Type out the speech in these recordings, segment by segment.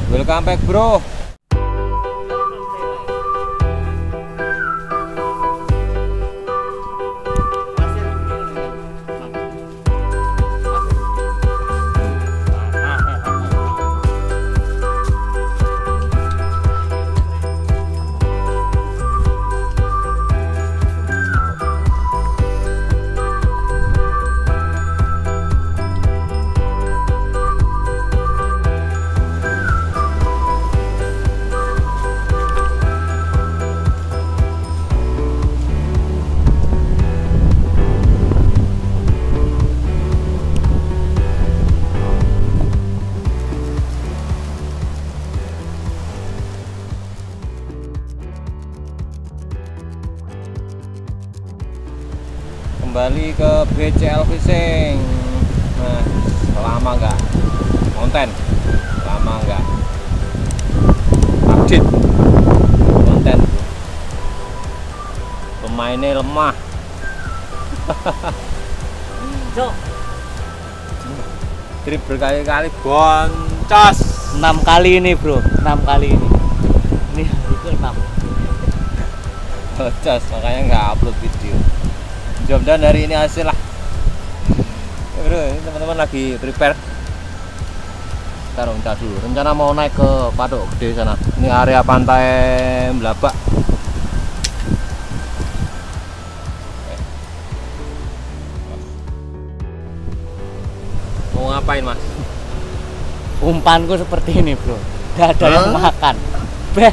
Welcome back, bro. Kembali ke BCL Fishing. Nah, lama nggak konten, lama nggak update konten. Pemainnya lemah. Cok, Trip berkali-kali boncos. 6 kali ini bro, 6 kali ini. Ini itu 6. Boncos, makanya nggak upload video. Mudah-mudahan hari ini hasil lah ya bro. Ini teman-teman lagi prepare, taruh dulu. Rencana mau naik ke Patok Gede sana. Ini area pantai Blabak. Mau ngapain mas? Umpanku seperti ini bro, gak ada yang makan. Beh,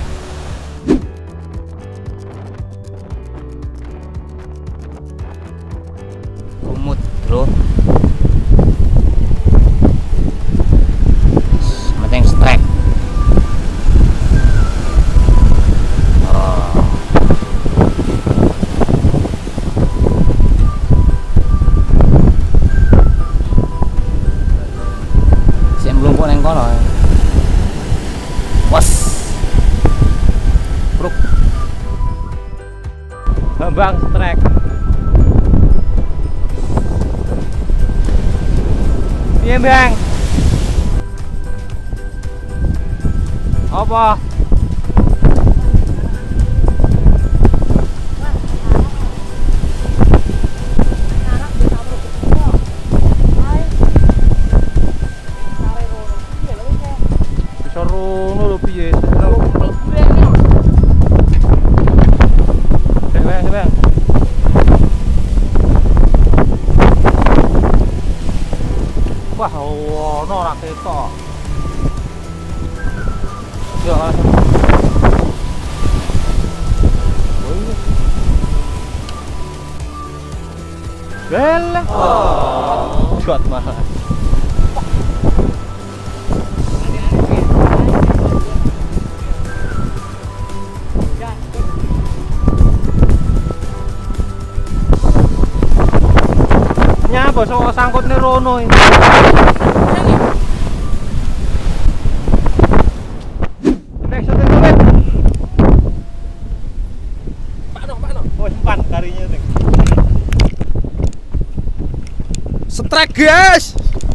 umut bro, macam strike. Si melumpuh neng kono. Was, bro, Bambang strike. Iya bang. Apa? Bisa rono lho piye? Bang. Wah, ono ora ketok. Yo, Bel. Oh, shot malah. Nyapa sok sangkutne rono iki. Strike guys.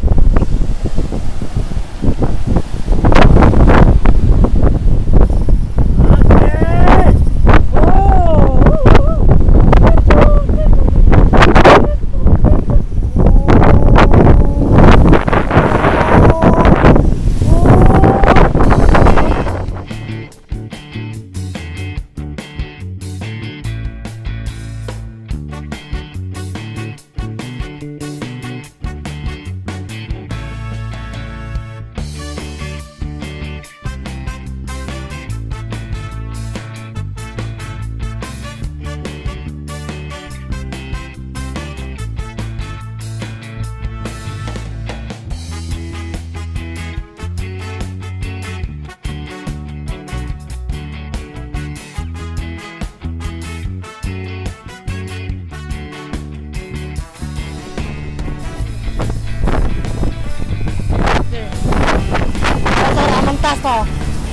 toh.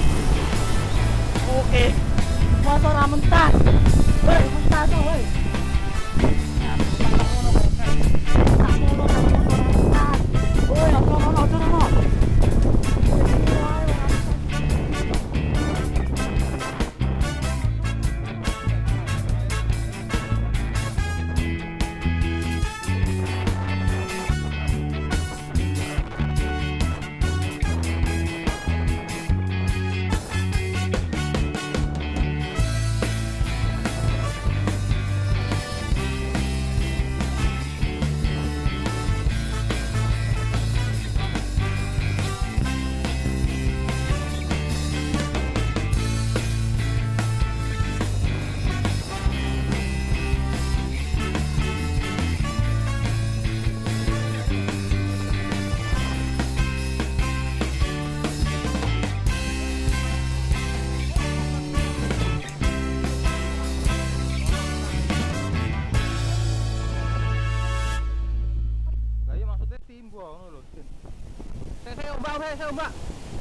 Oke. Masa ora mentas. Hei, mentas toh, hei. Mbak.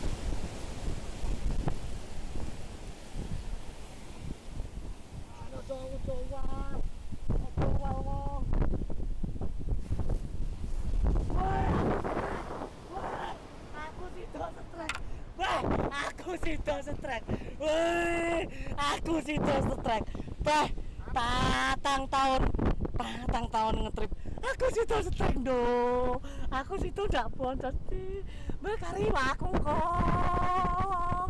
Aku sido setrek. Woi, aku sido setrek. Bah, patang tahun ngetrip. Aku sido setrek do. Aku sido ndak boncos sih. Bekari aku kok.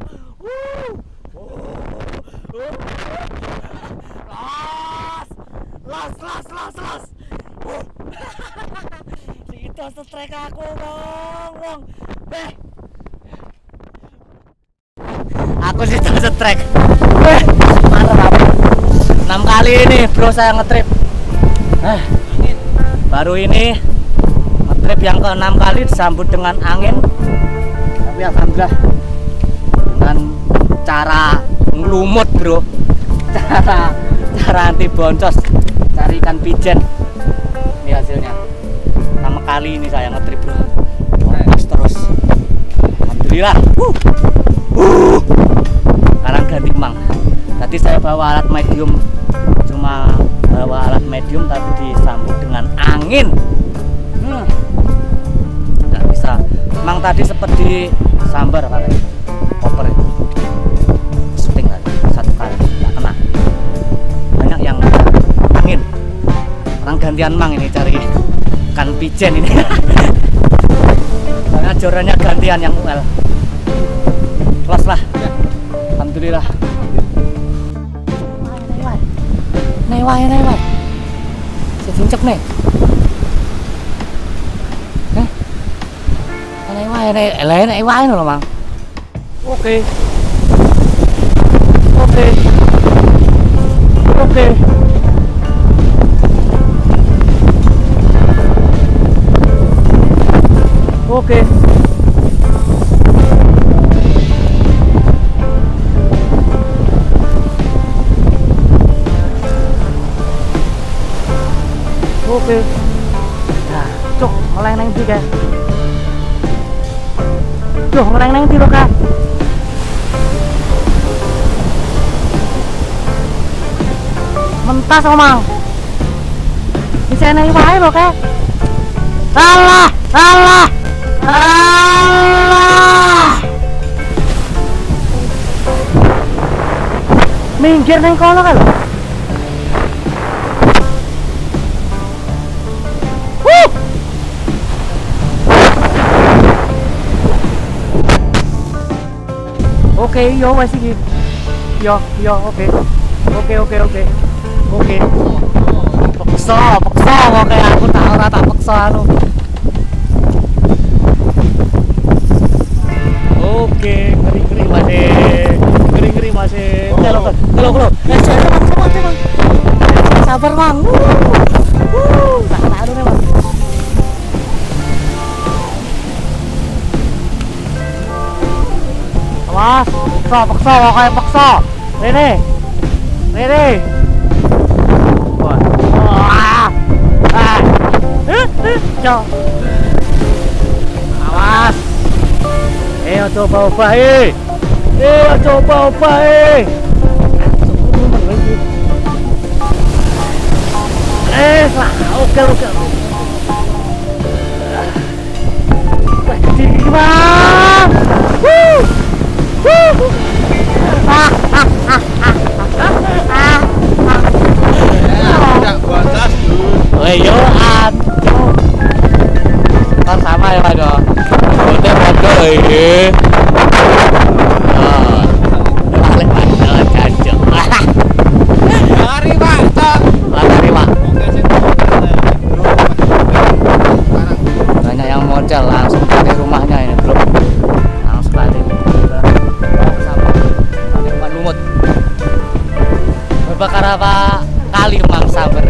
Los. Sido setrek aku wong. Beh. Aku sih terus trek. Mantap. 6 kali ini bro saya ngetrip. Baru ini ngetrip yang ke-6 kali disambut dengan angin. Tapi alhamdulillah dengan cara ngelumut bro. Cara anti boncos. Cari ikan pijen. Ini hasilnya. 6 kali ini saya ngetrip bro. Pas terus. Alhamdulillah. Sekarang ganti mang. Tadi saya bawa alat medium, cuma bawa alat medium tapi disambut dengan angin. Nggak bisa. Mang tadi seperti sambar pakai koper itu. Syuting tadi 1 kali nggak kena. Banyak yang angin. Orang gantian mang ini cari ikan pijen ini. Karena jorannya gantian yang UL. Kelas lah. Alhamdulillah. Nih wae. Sejengcep nih. Nih wae lho, Mang. Oke. Oke. Nah, cuk, ngeleng nang ndi kae? Duh, ngeleng nang ndi lho, Kak? Mentas, Mang. Bisa nang wae lho, Kak. Salah. Minggir nang kono kae lho. Oke, yo wes iki. Yo, oke. Peksa, oke aku tak ora tak peksa anu. Oke, ngeri masih. Kalau. Sabar, Mang. Tak anu nih, Mang. Awas, paksa. Rene. Wah. Awas. Coba ubah. Oke. Bang. Tidak batas dulu. Yo aduh. Kan sama ya Pak. Bote ini. Balik Pak, jancuk. Lari Pak, stop. Lari Pak. Banyak yang modal langsung dari rumahnya ini, Bro. Langsung lari. Lumut. Berbakar apa kali Mang sabar.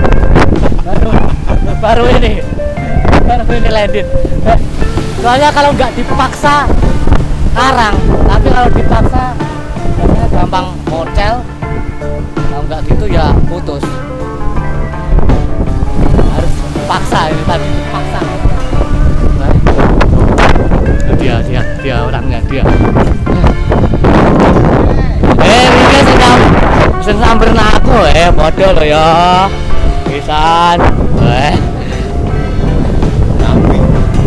Baru ini landing. Soalnya kalau nggak dipaksa karang, tapi kalau dipaksa gampang mocel. Kalau nggak gitu ya putus. Harus paksa ini tadi dipaksa. Dia orangnya dia. Ini sing samperin aku padha lho ya. Pisan. Kambing.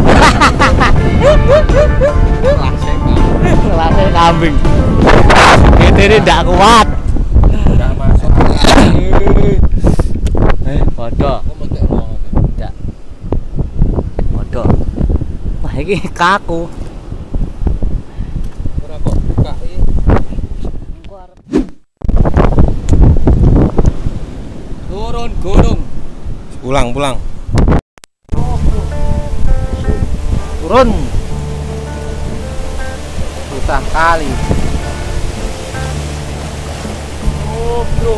Kelasnya kambing. Ini ndak kuat. Nggak masuk. Padha. Ndak. Padha. Wah iki kaku. Ora kok buka iki. Turun gunung. Pulang. Turun. Susah kali. Oh, bro.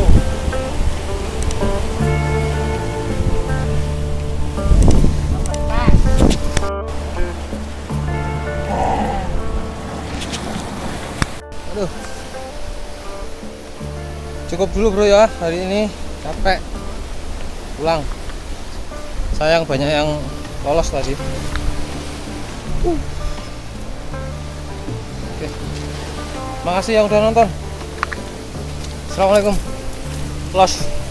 Aduh. Cukup dulu bro ya hari ini, capek. Pulang. Sayang banyak yang lolos tadi. Oke. Makasih yang udah nonton. Assalamualaikum. Close.